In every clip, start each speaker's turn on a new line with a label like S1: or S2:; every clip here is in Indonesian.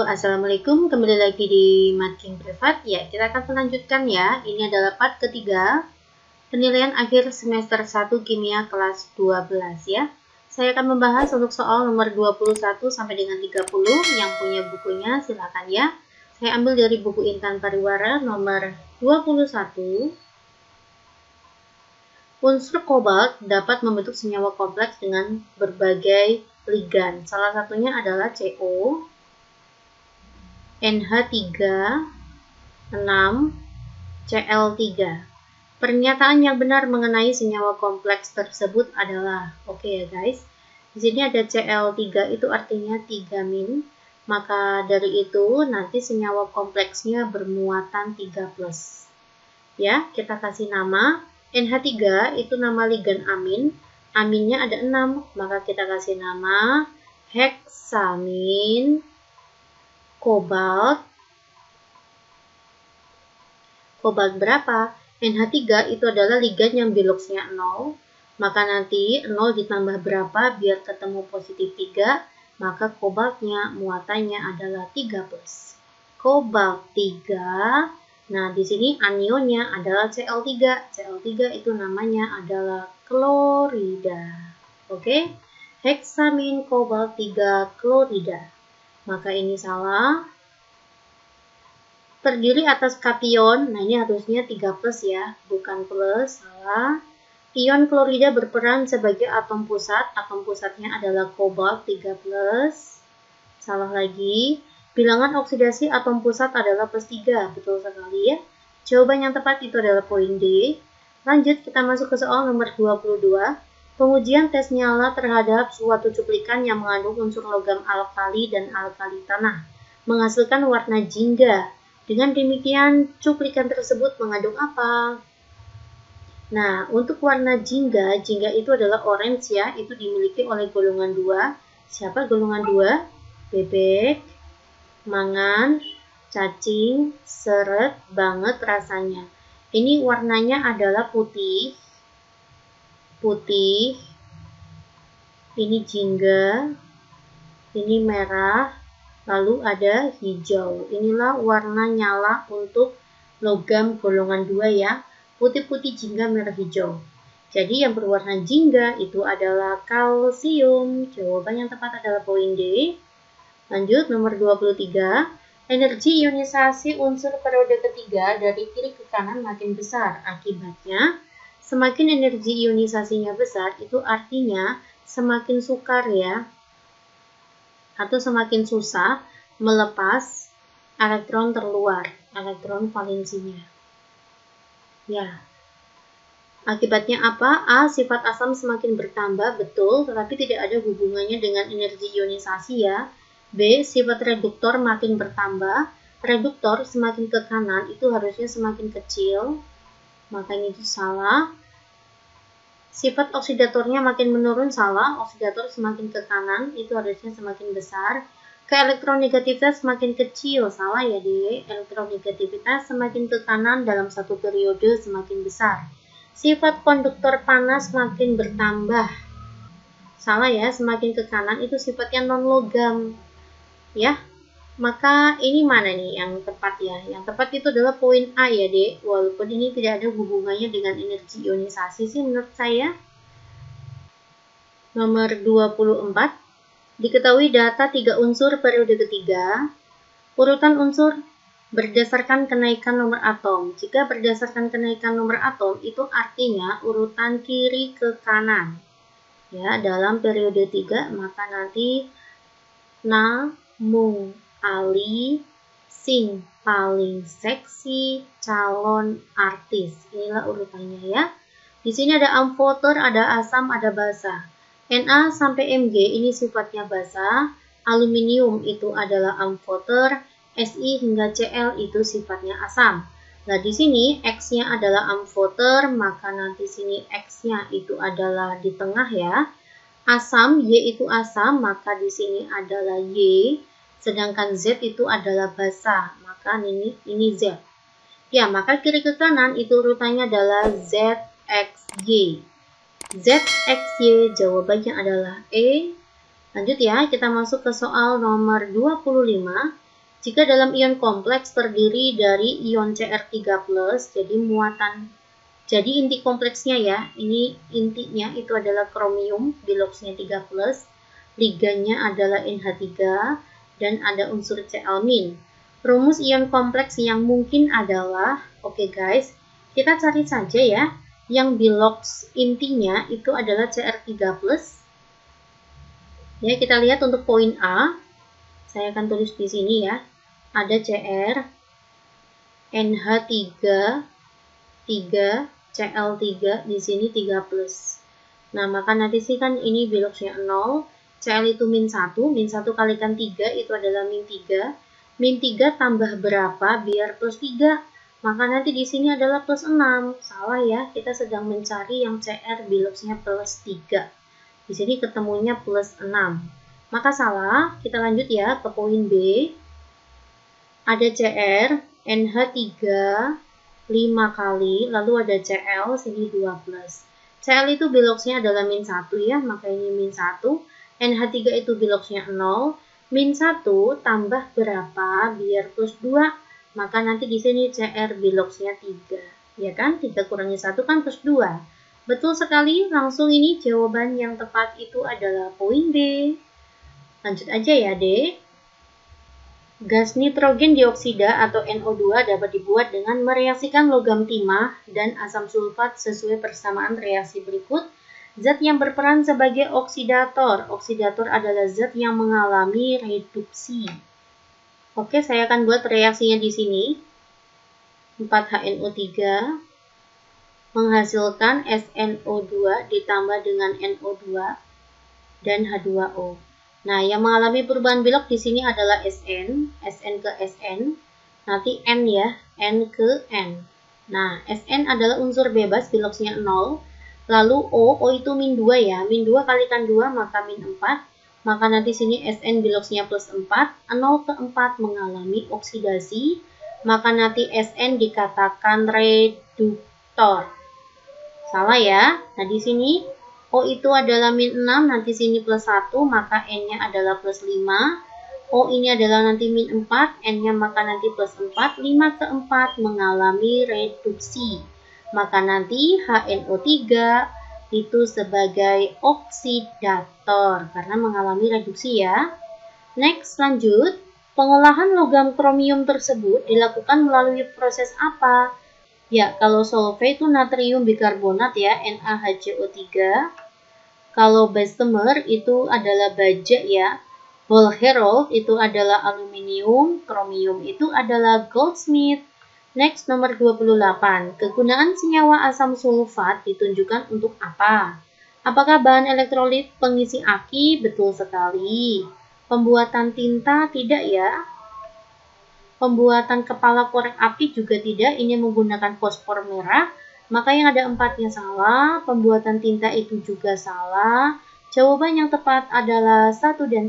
S1: Assalamualaikum, kembali lagi di Marking Privat. Ya, kita akan melanjutkan ya. Ini adalah part ketiga, penilaian akhir semester 1 kimia kelas 12 ya. Saya akan membahas untuk soal nomor 21 sampai dengan 30. Yang punya bukunya silakan ya. Saya ambil dari buku Intan Pariwara nomor 21. Unsur kobalt dapat membentuk senyawa kompleks dengan berbagai ligan. Salah satunya adalah CO, NH3, 6, Cl3. Pernyataan yang benar mengenai senyawa kompleks tersebut adalah, oke ya guys, di sini ada Cl3 itu artinya 3-, maka dari itu nanti senyawa kompleksnya bermuatan 3+. Ya, kita kasih nama NH3 itu nama ligan amin, aminnya ada 6, maka kita kasih nama heksamin kobalt. Kobalt berapa? NH3 itu adalah ligan yang biloxnya 0, maka nanti 0 ditambah berapa biar ketemu positif 3, maka kobaltnya muatannya adalah 3+. Kobalt 3. Nah, di sini anionnya adalah Cl3. Cl3 itu namanya adalah klorida. Oke? Heksamin kobalt 3 klorida. Maka ini salah. Terdiri atas kation, nah ini harusnya 3+ ya, bukan plus, salah. Ion klorida berperan sebagai atom pusat, atom pusatnya adalah kobalt 3+. Salah lagi. Bilangan oksidasi atom pusat adalah +3, betul sekali ya. Jawaban yang tepat itu adalah poin D. Lanjut, kita masuk ke soal nomor 22. Pengujian tes nyala terhadap suatu cuplikan yang mengandung unsur logam alkali dan alkali tanah menghasilkan warna jingga. Dengan demikian, cuplikan tersebut mengandung apa? Nah, untuk warna jingga itu adalah orange ya, itu dimiliki oleh golongan 2. Siapa golongan 2? Bebek, mangan, cacing, seret banget rasanya. Ini warnanya adalah putih, ini jingga, ini merah, lalu ada hijau. Inilah warna nyala untuk logam golongan 2 ya, putih-putih, jingga, merah, hijau. Jadi yang berwarna jingga itu adalah kalsium. Jawaban yang tepat adalah poin D. Lanjut, nomor 23. Energi ionisasi unsur periode ketiga dari kiri ke kanan makin besar. Akibatnya, semakin energi ionisasinya besar, itu artinya semakin sukar ya, atau semakin susah melepas elektron terluar, elektron valensinya. Ya. Akibatnya apa? A. Sifat asam semakin bertambah, betul, tetapi tidak ada hubungannya dengan energi ionisasi ya. B. Sifat reduktor makin bertambah. Reduktor semakin ke kanan itu harusnya semakin kecil, makanya itu salah. Sifat oksidatornya makin menurun, salah. Oksidator semakin ke kanan itu harusnya semakin besar. Keelektronegativitas semakin kecil, salah ya D. Elektronegativitas semakin ke kanan dalam satu periode semakin besar. Sifat konduktor panas makin bertambah, salah ya, semakin ke kanan itu sifatnya non-logam ya. Maka ini mana nih yang tepat ya? Yang tepat itu adalah poin A ya D. Walaupun ini tidak ada hubungannya dengan energi ionisasi sih menurut saya. Nomor 24. Diketahui data 3 unsur periode ketiga. Urutan unsur berdasarkan kenaikan nomor atom. Jika berdasarkan kenaikan nomor atom itu artinya urutan kiri ke kanan. Ya, dalam periode 3 maka nanti Mung Ali, sing paling seksi, calon artis. Inilah urutannya ya. Di sini ada amfoter, ada asam, ada basa. Na sampai Mg ini sifatnya basa. Aluminium itu adalah amfoter. Si hingga Cl itu sifatnya asam. Nah, di sini X-nya adalah amfoter, maka nanti sini X-nya itu adalah di tengah ya. Asam, Y itu asam, maka di sini adalah Y. Sedangkan Z itu adalah basa, maka ini Z. Ya, maka kiri ke kanan itu urutannya adalah ZXY. ZXY jawabannya adalah E. Lanjut ya, kita masuk ke soal nomor 25. Jika dalam ion kompleks terdiri dari ion Cr3+, jadi inti kompleksnya ya, ini intinya itu adalah kromium, biloxnya 3+, ligannya adalah NH3, dan ada unsur Cl-. Rumus ion kompleks yang mungkin adalah, oke guys, kita cari saja ya, yang bilox intinya itu adalah Cr3+. Ya, kita lihat untuk poin A, saya akan tulis di sini ya, ada Cr, NH3, 3, Cl3, di sini 3+. Nah, maka nanti sih kan ini biloxnya 0, Cl itu -1, -1 kalikan 3 itu adalah -3. -3 tambah berapa biar +3? Maka nanti di sini adalah +6. Salah ya, kita sedang mencari yang Cr biloxnya +3. Di sini ketemunya +6. Maka salah, kita lanjut ya ke poin B. Ada Cr, NH3, 5 kali, lalu ada Cl, sini 12. Cl itu biloxnya adalah -1 ya, maka ini -1. NH3 itu biloxnya 0, -1 tambah berapa biar +2, maka nanti di sini Cr biloxnya 3, ya kan? 3 kurangi 1 kan +2. Betul sekali, langsung ini jawaban yang tepat itu adalah poin B. Lanjut aja ya, D. Gas nitrogen dioksida atau NO2 dapat dibuat dengan mereaksikan logam timah dan asam sulfat sesuai persamaan reaksi berikut. Zat yang berperan sebagai oksidator. Oksidator adalah zat yang mengalami reduksi. Oke, saya akan buat reaksinya di sini. 4HNO3 menghasilkan SNO2 ditambah dengan NO2 dan H2O. Nah, yang mengalami perubahan bilok di sini adalah SN ke SN, nanti N ya, N ke N. Nah, SN adalah unsur bebas, biloxnya 0. Lalu O itu -2 ya, -2 kalikan 2 maka -4, maka nanti sini SN biloxnya +4, 0 ke 4 mengalami oksidasi, maka nanti SN dikatakan reduktor. Salah ya, nah di sini O itu adalah -6, nanti sini +1, maka N-nya adalah +5, O ini adalah nanti -4, N-nya maka nanti +4, 5 ke 4 mengalami reduksi. Maka nanti HNO3 itu sebagai oksidator karena mengalami reduksi ya. Next, lanjut. Pengolahan logam kromium tersebut dilakukan melalui proses apa? Ya, kalau solve itu natrium bikarbonat ya, NaHCO3. Kalau Bessemer itu adalah baja ya. Volherol itu adalah aluminium, kromium itu adalah goldsmith. Next, nomor 28. Kegunaan senyawa asam sulfat ditunjukkan untuk apa? Apakah bahan elektrolit pengisi aki? Betul sekali. Pembuatan tinta tidak ya? Pembuatan kepala korek api juga tidak. Ini menggunakan fosfor merah. Maka yang ada 4-nya salah. Pembuatan tinta itu juga salah. Jawaban yang tepat adalah 1 dan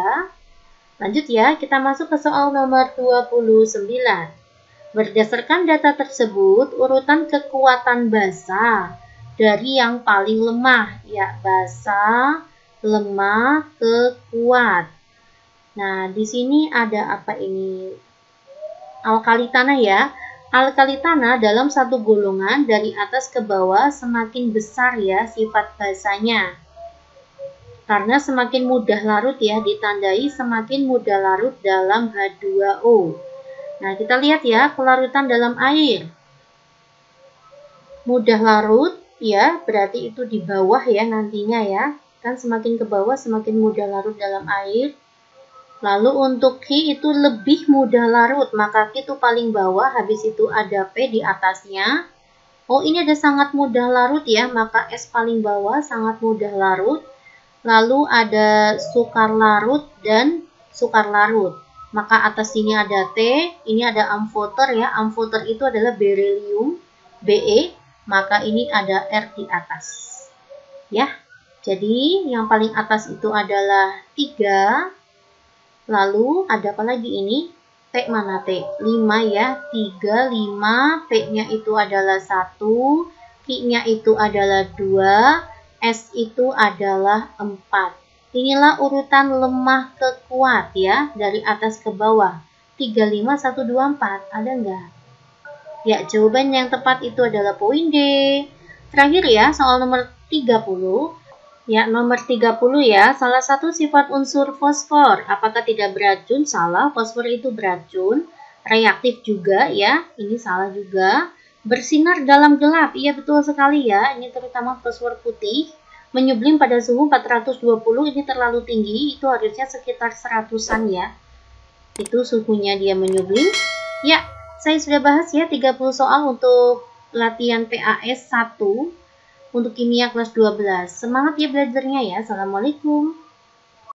S1: 3. Lanjut ya, kita masuk ke soal nomor 29. Berdasarkan data tersebut, urutan kekuatan basa dari yang paling lemah, ya basa, lemah, ke kuat. Nah, di sini ada apa ini? Alkali tanah ya. Alkali tanah dalam satu golongan dari atas ke bawah semakin besar ya sifat basanya. Karena semakin mudah larut ya, ditandai semakin mudah larut dalam H2O. Nah, kita lihat ya, kelarutan dalam air. Mudah larut, ya, berarti itu di bawah ya nantinya ya. Kan semakin ke bawah, semakin mudah larut dalam air. Lalu untuk Q itu lebih mudah larut, maka Q itu paling bawah, habis itu ada P di atasnya. Oh, ini ada sangat mudah larut ya, maka S paling bawah, sangat mudah larut. Lalu ada sukar larut dan sukar larut. Maka atas sini ada T, ini ada amfoter ya. Amfoter itu adalah beryllium, Be, maka ini ada R di atas. Ya, jadi yang paling atas itu adalah 3. Lalu ada apa lagi ini? T mana T? 5 ya, 3, 5, P-nya itu adalah 1, Q-nya itu adalah 2, S itu adalah 4. Inilah urutan lemah ke kuat ya, dari atas ke bawah. 35124. Ada nggak? Ya, jawaban yang tepat itu adalah poin D. Terakhir ya, soal nomor 30. Ya, nomor 30 ya. Salah satu sifat unsur fosfor. Apakah tidak beracun? Salah, fosfor itu beracun. Reaktif juga ya. Ini salah juga. Bersinar dalam gelap. Iya, betul sekali ya. Ini terutama fosfor putih. Menyublim pada suhu 420. Ini terlalu tinggi. Itu harusnya sekitar 100-an ya. Itu suhunya dia menyublim. Ya, saya sudah bahas ya 30 soal untuk latihan PAS 1 untuk kimia kelas 12. Semangat ya belajarnya ya. Assalamualaikum.